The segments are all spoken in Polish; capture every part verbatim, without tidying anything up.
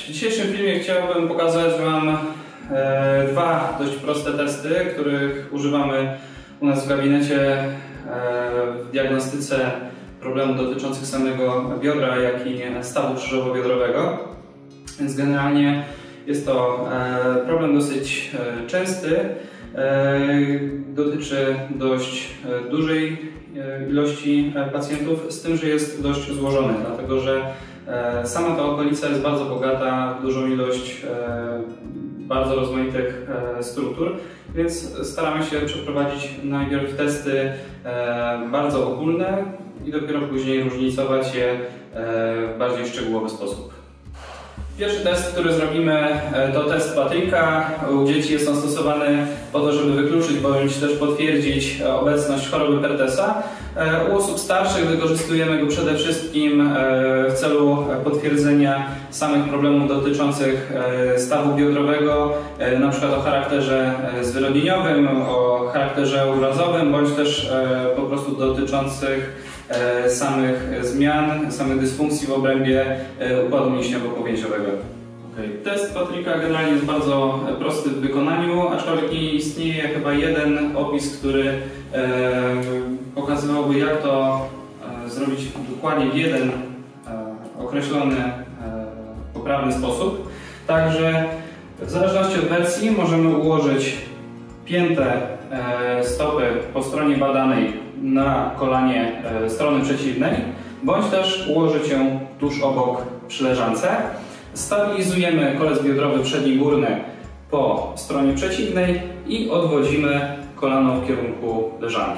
W dzisiejszym filmie chciałbym pokazać Wam e, dwa dość proste testy, których używamy u nas w gabinecie e, w diagnostyce problemów dotyczących samego biodra, jak i stawu krzyżowo-biodrowego. Więc generalnie jest to e, problem dosyć e, częsty. E, dotyczy dość e, dużej e, ilości e, pacjentów, z tym, że jest dość złożony, dlatego że e, sama ta okolica jest bardzo bogata w dużą ilość e, bardzo rozmaitych e, struktur, więc staramy się przeprowadzić najpierw testy e, bardzo ogólne i dopiero później różnicować je e, w bardziej szczegółowy sposób. Pierwszy test, który zrobimy, to test Patryka. U dzieci jest on stosowany po to, żeby wykluczyć bądź też potwierdzić obecność choroby Pertesa. U osób starszych wykorzystujemy go przede wszystkim w celu potwierdzenia samych problemów dotyczących stawu biodrowego, na przykład o charakterze zwyrodnieniowym, o charakterze urazowym, bądź też po prostu dotyczących samych zmian, samych dysfunkcji w obrębie układu mięśniowo-powięziowego. Okay. Test Patryka generalnie jest bardzo prosty w wykonaniu, aczkolwiek nie istnieje chyba jeden opis, który e, pokazywałby, jak to e, zrobić dokładnie w jeden e, określony, e, poprawny sposób. Także w zależności od wersji możemy ułożyć piętę e, stopy po stronie badanej na kolanie e, strony przeciwnej, bądź też ułożyć ją tuż obok przy leżance. Stabilizujemy kolec biodrowy przedni górny po stronie przeciwnej i odwodzimy kolano w kierunku leżanki.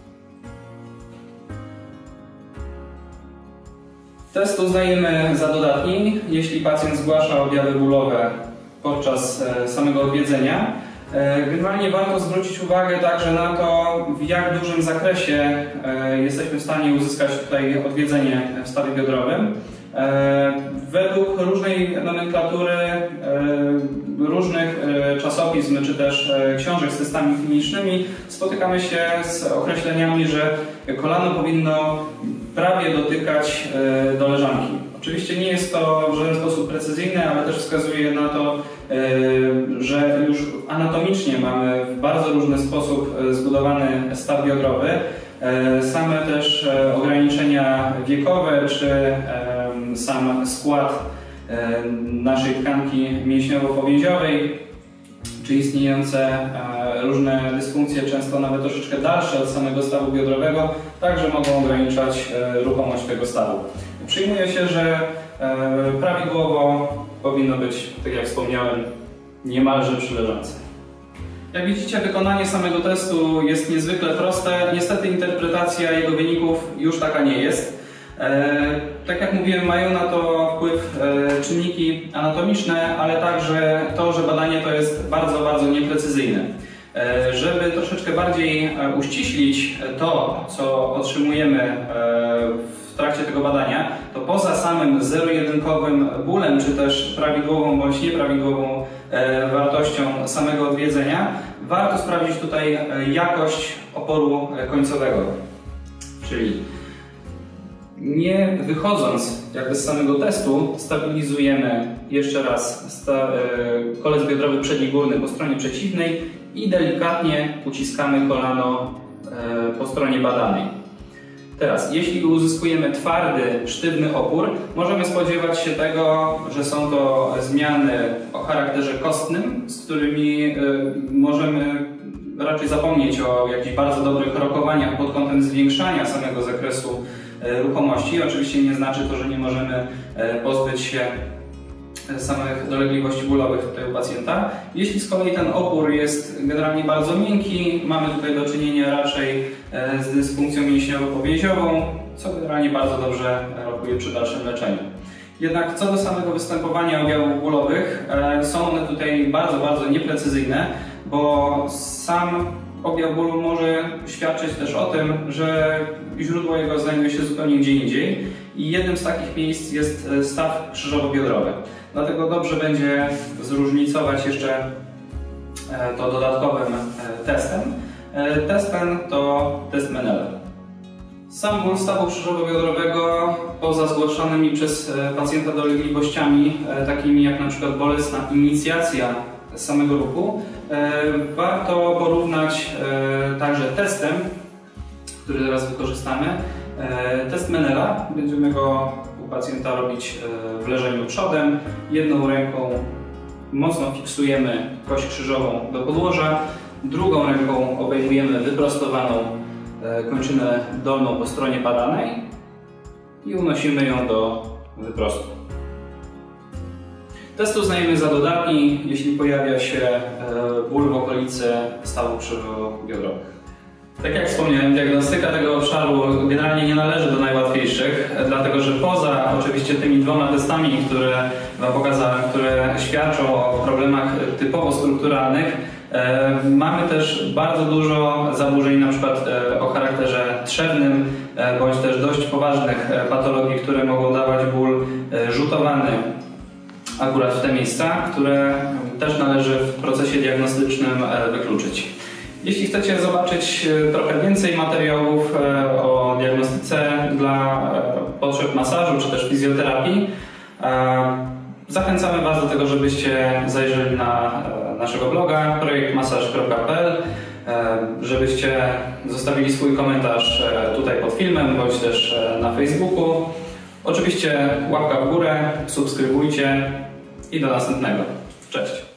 Test uznajemy za dodatni, jeśli pacjent zgłasza objawy bólowe podczas e, samego odwiedzenia. Generalnie warto zwrócić uwagę także na to, w jak dużym zakresie jesteśmy w stanie uzyskać tutaj odwiedzenie w stawie biodrowym. Według różnej nomenklatury, różnych czasopism czy też książek z testami klinicznymi spotykamy się z określeniami, że kolano powinno prawie dotykać do leżanki. Oczywiście nie jest to w żaden sposób precyzyjne, ale też wskazuje na to, że już anatomicznie mamy w bardzo różny sposób zbudowany staw biodrowy. Same też ograniczenia wiekowe czy sam skład naszej tkanki mięśniowo-powięziowej, czy istniejące różne dysfunkcje, często nawet troszeczkę dalsze od samego stawu biodrowego, także mogą ograniczać ruchomość tego stawu. Przyjmuje się, że prawidłowo powinno być, tak jak wspomniałem, niemalże przy leżance. Jak widzicie, wykonanie samego testu jest niezwykle proste. Niestety interpretacja jego wyników już taka nie jest. Tak jak mówiłem, mają na to wpływ czynniki anatomiczne, ale także to, że badanie to jest bardzo, bardzo nieprecyzyjne. Żeby troszeczkę bardziej uściślić to, co otrzymujemy w trakcie tego badania, to poza samym zero-jedynkowym bólem, czy też prawidłową bądź nieprawidłową wartością samego odwiedzenia, warto sprawdzić tutaj jakość oporu końcowego. Czyli nie wychodząc jakby z samego testu, stabilizujemy jeszcze raz kolec biodrowy przedni górny po stronie przeciwnej i delikatnie uciskamy kolano po stronie badanej. Teraz, jeśli uzyskujemy twardy, sztywny opór, możemy spodziewać się tego, że są to zmiany o charakterze kostnym, z którymi możemy raczej zapomnieć o jakichś bardzo dobrych rokowaniach pod kątem zwiększania samego zakresu ruchomości. Oczywiście nie znaczy to, że nie możemy pozbyć się samych dolegliwości bólowych tutaj u pacjenta. Jeśli z kolei ten opór jest generalnie bardzo miękki, mamy tutaj do czynienia raczej z dysfunkcją mięśniowo-powięziową, co generalnie bardzo dobrze rokuje przy dalszym leczeniu. Jednak co do samego występowania objawów bólowych, są one tutaj bardzo, bardzo nieprecyzyjne, bo sam objaw bólu może świadczyć też o tym, że źródło jego znajduje się zupełnie gdzie indziej i jednym z takich miejsc jest staw krzyżowo-biodrowy. Dlatego dobrze będzie zróżnicować jeszcze to dodatkowym testem. Test ten to test Menela. Sam ból stawu krzyżowo-biodrowego poza zgłaszanymi przez pacjenta dolegliwościami, takimi jak na przykład bolesna inicjacja samego ruchu, warto porównać także testem, który teraz wykorzystamy. Test Menela. Będziemy go u pacjenta robić w leżeniu przodem. Jedną ręką mocno fiksujemy kość krzyżową do podłoża, drugą ręką obejmujemy wyprostowaną kończynę dolną po stronie badanej i unosimy ją do wyprostu. Test uznajemy za dodatni, jeśli pojawia się ból w okolicy stawów krzyżowo-biodrowych. Tak jak wspomniałem, diagnostyka tego obszaru generalnie nie należy do najłatwiejszych, dlatego że poza oczywiście tymi dwoma testami, które Wam pokazałem, które świadczą o problemach typowo strukturalnych, e, mamy też bardzo dużo zaburzeń, na przykład e, o charakterze trzewnym, e, bądź też dość poważnych e, patologii, które mogą dawać ból e, rzutowany akurat w te miejsca, które też należy w procesie diagnostycznym e, wykluczyć. Jeśli chcecie zobaczyć trochę więcej materiałów o diagnostyce dla potrzeb masażu czy też fizjoterapii, zachęcamy Was do tego, żebyście zajrzeli na naszego bloga projekt masaż kropka p l, żebyście zostawili swój komentarz tutaj pod filmem bądź też na Facebooku. Oczywiście łapka w górę, subskrybujcie i do następnego. Cześć!